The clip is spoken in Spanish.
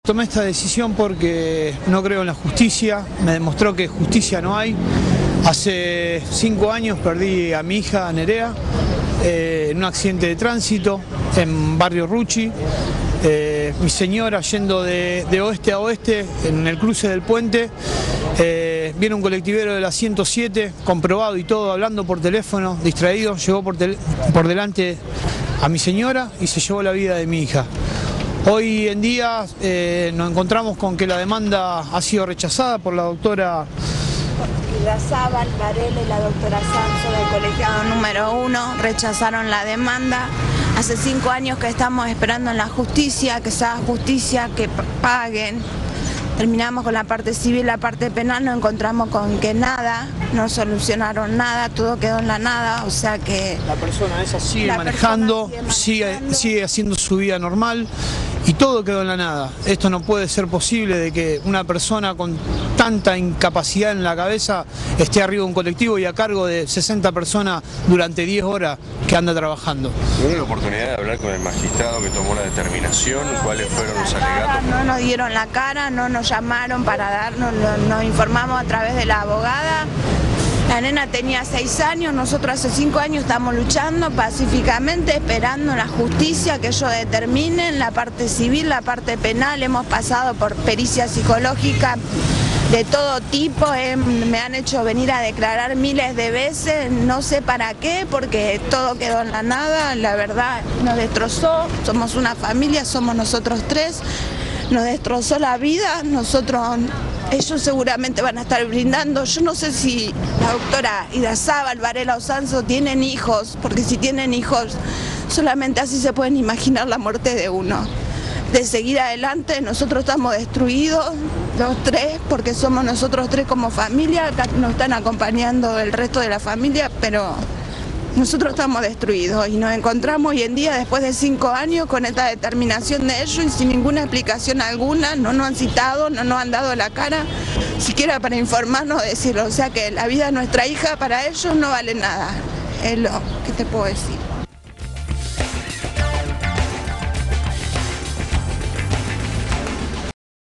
Tomé esta decisión porque no creo en la justicia, me demostró que justicia no hay. Hace 5 años perdí a mi hija Nerea en un accidente de tránsito en Barrio Rucci. Mi señora yendo de oeste a oeste en el cruce del puente, viene un colectivero de la 107, comprobado y todo, hablando por teléfono, distraído, llegó por delante a mi señora y se llevó la vida de mi hija. Hoy en día nos encontramos con que la demanda ha sido rechazada por la doctora Irarrázaval, Varela y la doctora Sanso del colegiado número 1 rechazaron la demanda. Hace 5 años que estamos esperando en la justicia, que se haga justicia, que paguen. Terminamos con la parte civil, la parte penal, nos encontramos con que nada, no solucionaron nada, todo quedó en la nada, o sea que... La persona esa sigue manejando, sigue haciendo su vida normal y todo quedó en la nada. Esto no puede ser posible de que una persona con tanta incapacidad en la cabeza esté arriba de un colectivo y a cargo de 60 personas durante 10 horas que anda trabajando. ¿Tuvieron la oportunidad de hablar con el magistrado que tomó la determinación? ¿Cuáles fueron los alegatos? No nos dieron la cara, no nos llamaron para darnos, nos informamos a través de la abogada. La nena tenía 6 años, nosotros hace 5 años estamos luchando pacíficamente, esperando la justicia, que ellos determinen la parte civil, la parte penal. Hemos pasado por pericia psicológica de todo tipo, me han hecho venir a declarar miles de veces, no sé para qué, porque todo quedó en la nada, la verdad nos destrozó, somos una familia, somos nosotros 3, nos destrozó la vida, ellos seguramente van a estar brindando. Yo no sé si la doctora Irarrázaval, Varela o Sanso tienen hijos, porque si tienen hijos, solamente así se pueden imaginar la muerte de uno. De seguir adelante, nosotros estamos destruidos, los 3, porque somos nosotros 3 como familia, acá nos están acompañando el resto de la familia, pero nosotros estamos destruidos y nos encontramos hoy en día, después de 5 años, con esta determinación de ellos y sin ninguna explicación alguna, no nos han citado, no nos han dado la cara, siquiera para informarnos, decirlo. O sea que la vida de nuestra hija para ellos no vale nada, es lo que te puedo decir.